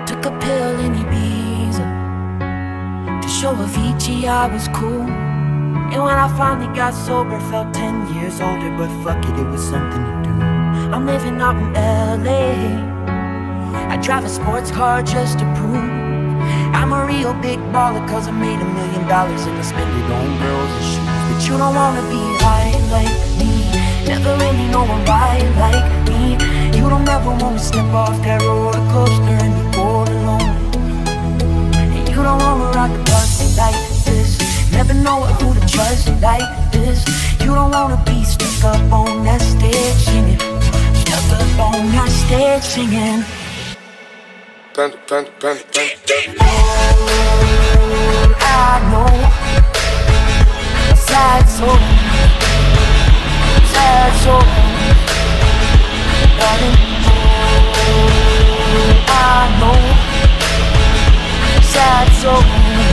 Took a pill in Ibiza to show Avicii I was cool. And when I finally got sober, felt 10 years older. But fuck it, it was something to do. I'm living out in LA. I drive a sports car just to prove I'm a real big baller, cause I made $1 million and I spend it on girls and shoes. But you don't wanna be high like me, never really know one right like me. You don't ever wanna step off that roller coaster and be all alone. And you don't wanna rock the bus like this, never know who to trust like this. You don't wanna be stuck up on that stage singing, stuck up on that stage singing. Panda. I know a sad soul, darling. I know sad soul,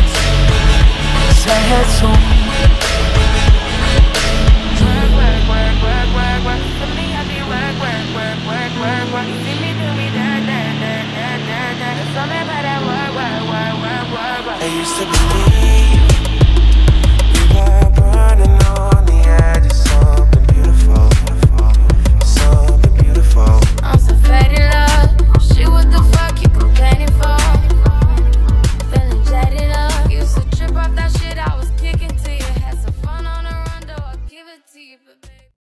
sad soul. Work. For me, I be work. You see me do me da. Tell me about that work. I used to believe